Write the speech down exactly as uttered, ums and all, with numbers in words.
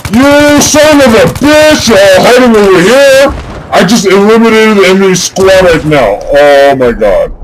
You son of a bitch! You're hiding over here! I just eliminated the enemy squad right now. Oh my god.